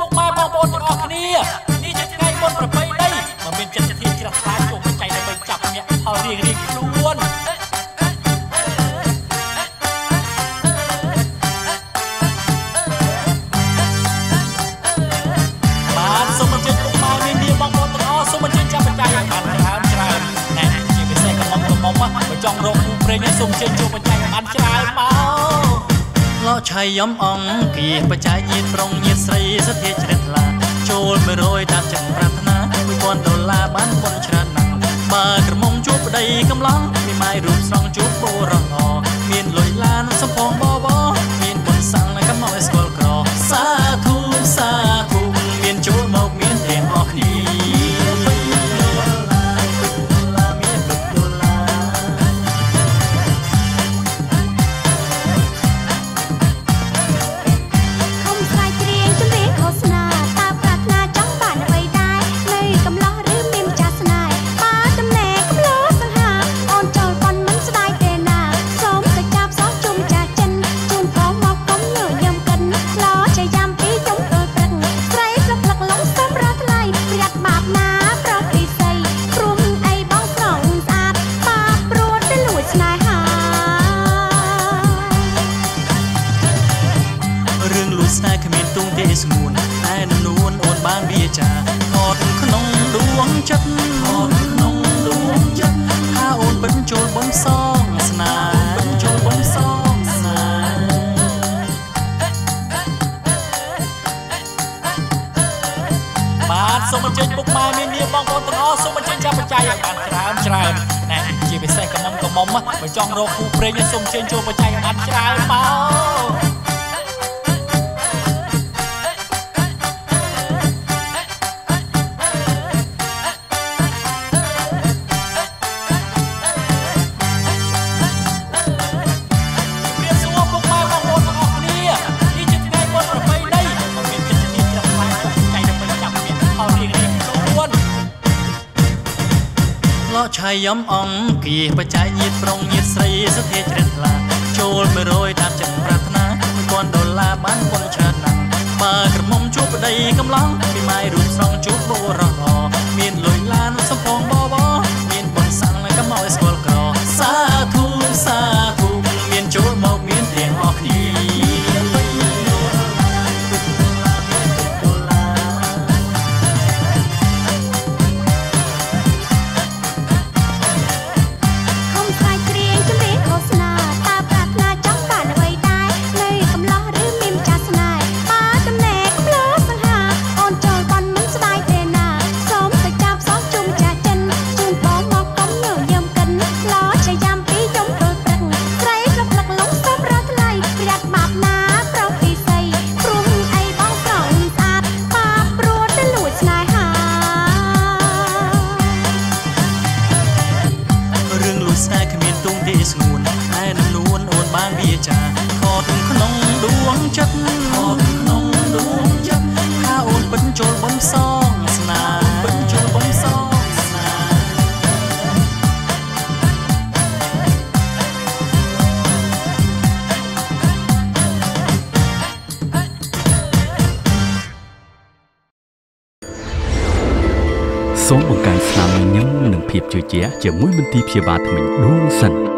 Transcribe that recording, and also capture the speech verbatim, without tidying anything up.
ពុកម៉ែបងប្អូនទាំងអស់គ្នានេះជាថ្ងៃបុណ្យប្រពៃណីមកមានចិត្តធានជ្រះថ្លាចូលបច្ច័យដើម្បីចាប់អ្នកផលរៀងរៀងខ្លួនបាទសូមអញ្ជើញពុកម៉ែមាននាងបងប្អូនទាំងអស់សូមអញ្ជើញចាប់បច្ច័យឲ្យបានច្រើនច្រើនណែជាពិសេសកំមុំកំមុំបើចង់រកគូព្រេងសូមអញ្ជើញចូលបច្ច័យឲ្យបានច្រើនមកលោឆៃយ៉ំអង្គាបច្ច័យញាតប្រុងញាតស្រីសទ្ធាជ្រះថ្លាចូលមួយរយតាមចិត្តប្រាថ្នាមួយពាន់ដុល្លារបានបុណ្យច្រើនណាស់បើក្រមុំជួបប្តីកំឡងមានម៉ាយរូបស្រង់ជួបបុរសល្អមានលុយឡានសំផងបបមានបុណ្យសាំងកំមកឲ្យស្គាល់ក្រសាធុសាធុមានចូលមកមានទាំងអស់គ្នាស្នេហ៍គ្មានទុំទេស្ងួនតែនួនអូនបានវាចាថតក្នុងដួងចិត្តថតក្នុងដួងចិត្តថាអូនបិទចូលបំសងស្នេហ៍បិទចូលបំសងស្នេហ៍បាទសូមអញ្ជើញពុកម៉ែមាននាងបងប្អូនទាំងអស់សូមអញ្ជើញចាប់បច្ច័យឲ្យបានច្រើនច្រើនណែជាពិសេសកំមុំកំមុំបើចង់រកគូព្រេងសូមអញ្ជើញចូលបច្ច័យឲ្យបានច្រើនមកលោឆៃយ៉ំអង្គាបច្ច័យញាតប្រុងញាតស្រីសទ្ធាជ្រះថ្លាចូលមួយរយតាមចិត្តប្រាថ្នាមួយពាន់ដុល្លារបានបុណ្យច្រើនណាស់បើក្រមុំជួបប្តីកំឡងមានម៉ាយរូបស្រង់ជួបបុរសល្អមានលុយឡានសំផងបបមានបុណ្យសាំងកំមកឲ្យស្គាល់ក្រសាធុសាធុមានចូលមកមានទាំងអស់គ្នាស្នេហ៍គ្មានទុំទេស្ងួនតែនួនអូនបានវាចាថតក្នុងដួងចិត្តថតក្នុងដួងចិត្តថាអូនបិទចូលបំសងស្នេហ៍បិទចូលបំសងស្នេហ៍សូមបង្កើនស្នាមញញឹមនិងភាពជឿជាក់ជាមួយមន្ទីរព្យាបាលថ្មីដួងសិន